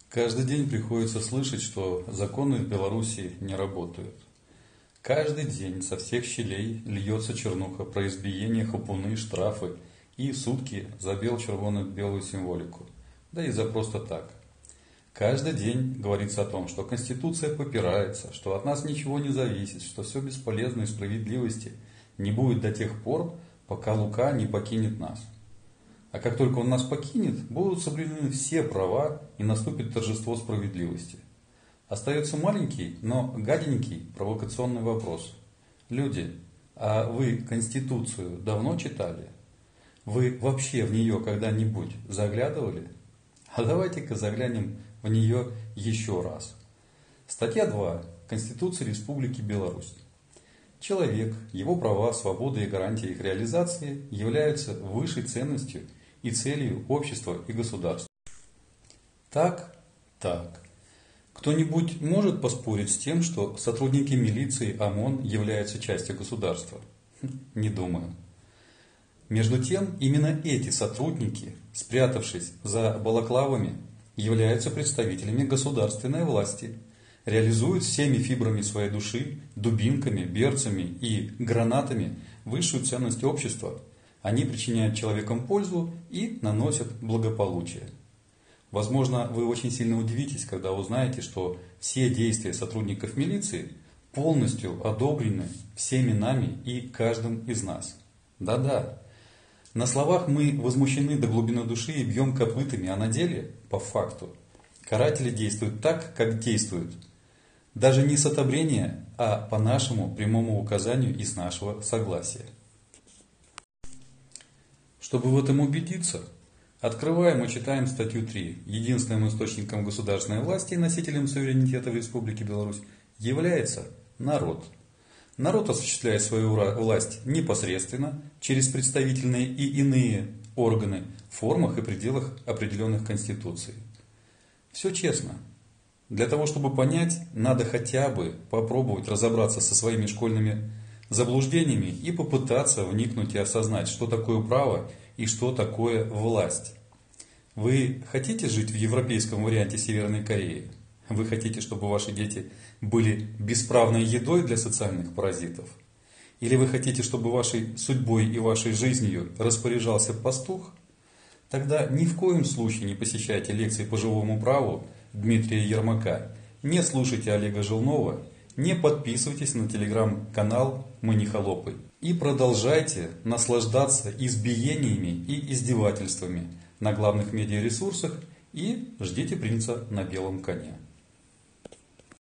Каждый день приходится слышать, что законы в Беларуси не работают. Каждый день со всех щелей льется чернуха про избиение, хапуны, штрафы и сутки за червоно-белую символику. Да и за просто так. Каждый день говорится о том, что Конституция попирается, что от нас ничего не зависит, что все бесполезно и справедливости не будет до тех пор, пока Лука не покинет нас. А как только он нас покинет, будут соблюдены все права и наступит торжество справедливости. Остается маленький, но гаденький провокационный вопрос. Люди, а вы Конституцию давно читали? Вы вообще в нее когда-нибудь заглядывали? А давайте-ка заглянем в нее еще раз. Статья 2 Конституции Республики Беларусь. Человек, его права, свободы и гарантии их реализации являются высшей ценностью и целью общества и государства. Так. Кто-нибудь может поспорить с тем, что сотрудники милиции ОМОН являются частью государства? Не думаю. Между тем, именно эти сотрудники, спрятавшись за балаклавами, являются представителями государственной власти, реализуют всеми фибрами своей души, дубинками, берцами и гранатами высшую ценность общества. Они причиняют человекам пользу и наносят благополучие. Возможно, вы очень сильно удивитесь, когда узнаете, что все действия сотрудников милиции полностью одобрены всеми нами и каждым из нас. Да-да. На словах мы возмущены до глубины души и бьем копытами, а на деле, по факту, каратели действуют так, как действуют. Даже не с одобрения, а по нашему прямому указанию и с нашего согласия. Чтобы в этом убедиться, открываем и читаем статью 3. Единственным источником государственной власти и носителем суверенитета в Республике Беларусь является народ. Народ осуществляет свою власть непосредственно, через представительные и иные органы, в формах и пределах определенных Конституцией. Все честно. Для того, чтобы понять, надо хотя бы попробовать разобраться со своими школьными заблуждениями и попытаться вникнуть и осознать, что такое право и что такое власть. Вы хотите жить в европейском варианте Северной Кореи? Вы хотите, чтобы ваши дети были бесправной едой для социальных паразитов? Или вы хотите, чтобы вашей судьбой и вашей жизнью распоряжался пастух? Тогда ни в коем случае не посещайте лекции по живому праву Дмитрия Ермака, не слушайте Олега Желнова, не подписывайтесь на телеграм-канал «Мы не холопы» и продолжайте наслаждаться избиениями и издевательствами на главных медиаресурсах и ждите принца на белом коне.